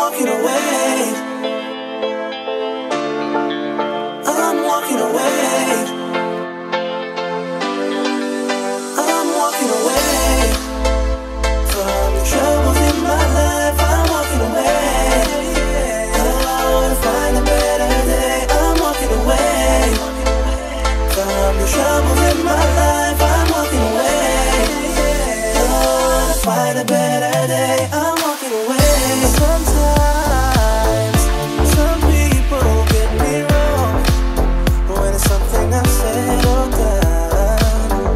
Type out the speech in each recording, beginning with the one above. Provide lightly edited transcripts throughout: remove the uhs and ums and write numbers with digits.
walking away. I'm walking away. I'm walking away from the troubles in my life. I'm walking away. Oh, to find a better day. I'm walking away from the troubles in my life. I'm walking away. Oh, to find a better day. I'm walking away. Sometimes some people get me wrong when it's something I've said or done.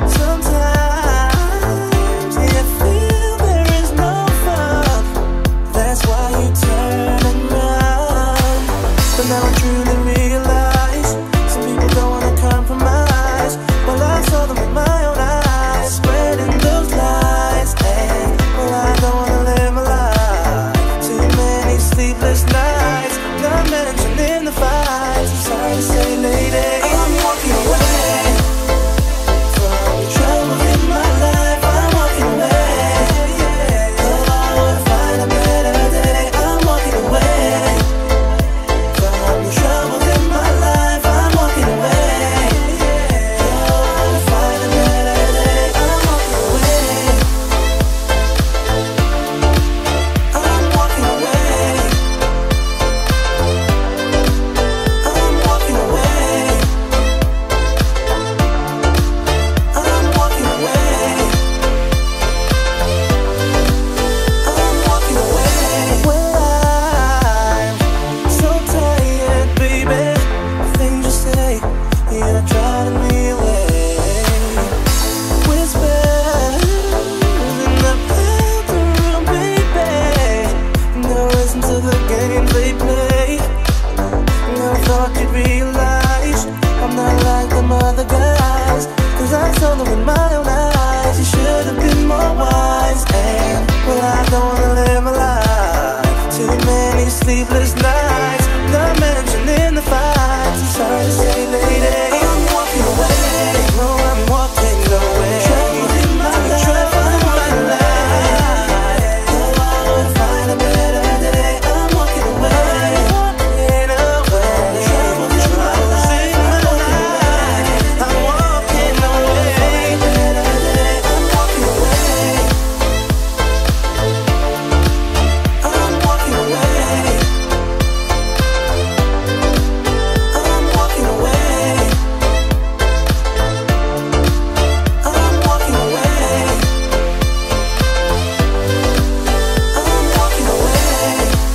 Sometimes you feel there is no fun. That's why you turn and run. But now I truly realize some people don't wanna compromise. Well, I saw them with my own eyes, spreading those lies. And well, I don't wanna live my life. Too many sleepless nights, not mentioning the fights. I'm sorry to say, lady, I'm walking away from the trouble in my life. I'm walking away. Oh, to find a better day. I'm walking away from the trouble in my life. I'm walking away. Oh, to find a better day. I'm walking away. I'm walking away. I'm walking away. I'm walking away. I'm walking away. Well, I'm so tired, baby. The things you say, you're driving me away. Whispers in the bathroom, baby. No, listen to the games they play. Never thought you'd realize I'm not like them other guys. 'Cause I saw them with my own eyes. You should have been more wise. And well, I don't wanna live my life. Too many sleepless nights, not mentioning the fights. I'm sorry to say, lady, I'm walking away. No, I'm walking away. Trouble in my life. Trouble in my life. Oh, to find a better day. I'm walking away. Walking away. Trouble in my life. I'm walking away. I'm walking away. Better day. I'm walking away. I'm walking away. I'm walking away. I'm walking away. I'm walking away.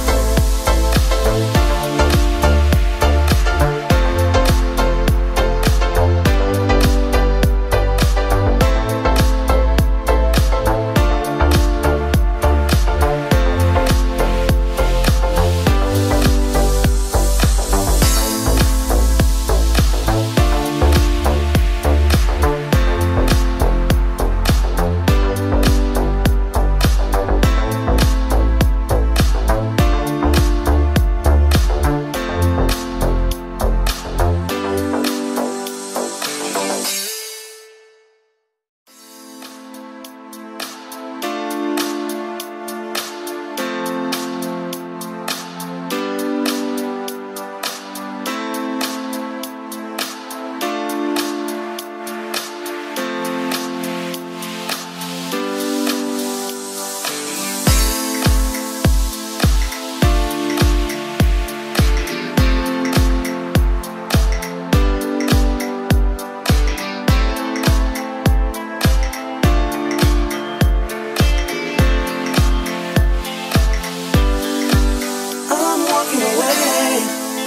I'm walking away.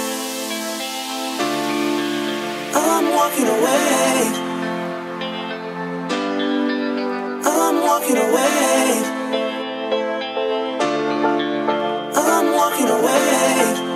I'm walking away. I'm walking away. I'm walking away.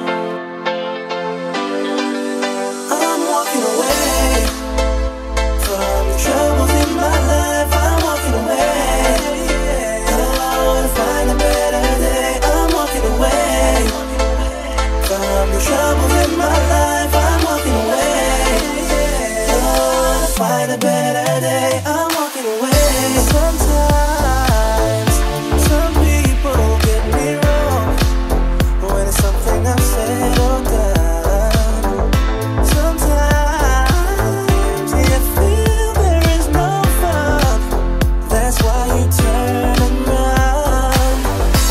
I'm walking away from the troubles in my life. I'm walking away. Oh, to find a better day. I'm walking away from the troubles in my life. I'm walking away. Oh, to find a better day. I'm walking away. Sometimes some people get me wrong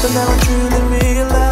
but now I truly realize